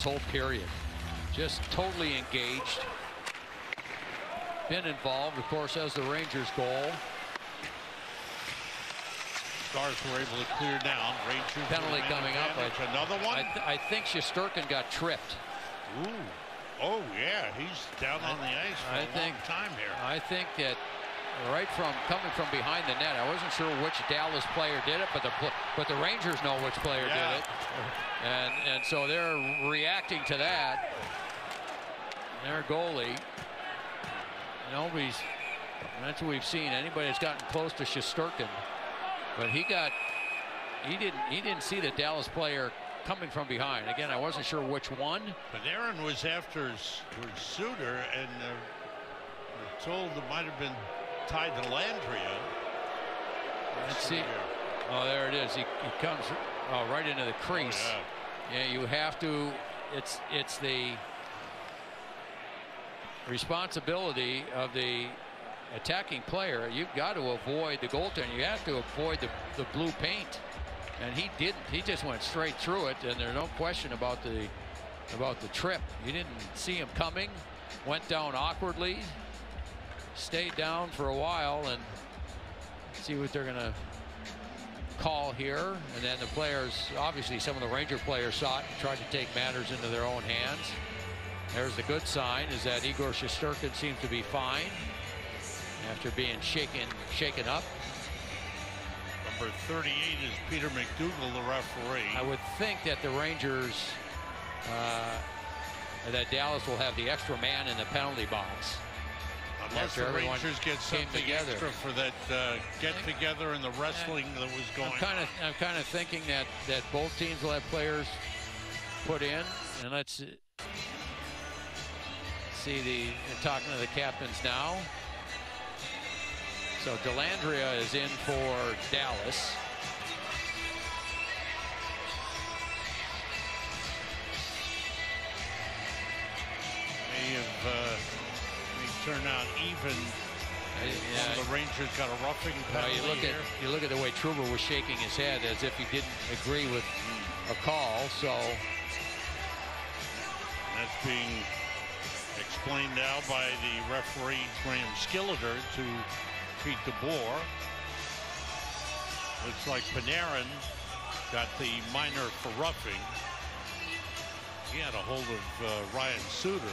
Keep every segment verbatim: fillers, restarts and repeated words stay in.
whole period. Just totally engaged. Been involved, of course, as the Rangers' goal. Stars were able to clear down. Rangers penalty coming up. I, another one. I, th I think Shesterkin got tripped. Ooh. Oh yeah, he's down I, on the ice for I a think, long time here. I think that right from coming from behind the net, I wasn't sure which Dallas player did it, but the but the Rangers know which player yeah. did it, and and so they're reacting to that. Their goalie. Nobody's. That's what we've seen. Anybody that's gotten close to Shesterkin, but he got. He didn't. He didn't see the Dallas player coming from behind. Again, I wasn't sure which one. Panarin was after Suter, and uh, we're told it might have been tied to Landria. Let's see. Oh, there it is. He, he comes oh, right into the crease. Oh, yeah. yeah, you have to. It's it's the responsibility of the attacking player. You've got to avoid the goaltender. You have to avoid the, the blue paint. And he didn't. He just went straight through it, and there's no question about the about the trip. You didn't see him coming. Went down awkwardly. Stayed down for a while, and see what they're going to call here. And then the players, obviously, some of the Ranger players saw it and tried to take matters into their own hands. There's the good sign, is that Igor Shesterkin seems to be fine after being shaken shaken up. Number thirty-eight is Peter McDougall, the referee. I would think that the Rangers, uh, that Dallas will have the extra man in the penalty box. Unless the Rangers get something extra for that uh, get together and the wrestling that was going I'm kind of, on. I'm kind of thinking that that both teams will have players put in, and let's see the talking to the captains now. So Dellandrea is in for Dallas. May have uh, may turn out even. Uh, yeah. The Rangers got a roughing penalty. Uh, you look here. at you look at the way Trouba was shaking his head as if he didn't agree with mm. a call. So that's being explained now by the referee Graham Skilliter to Pete DeBoer. Looks like Panarin got the minor for roughing. He had a hold of uh, Ryan Suter.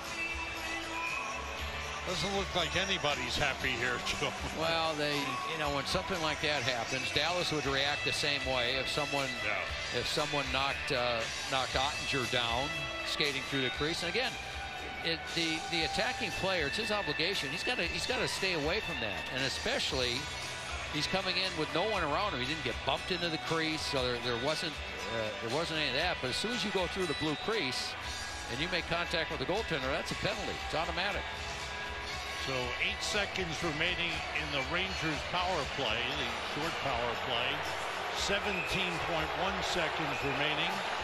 Doesn't look like anybody's happy here, Joe. Well, they, you know, when something like that happens, Dallas would react the same way if someone, yeah. if someone knocked uh, knocked Ottinger down, skating through the crease. And again, it, the the attacking player, it's his obligation. He's got to he's got to stay away from that, and especially he's coming in with no one around him. He didn't get bumped into the crease, so there there wasn't uh, there wasn't any of that. But as soon as you go through the blue crease and you make contact with the goaltender, that's a penalty. It's automatic. So eight seconds remaining in the Rangers power play, the short power play. seventeen point one seconds remaining.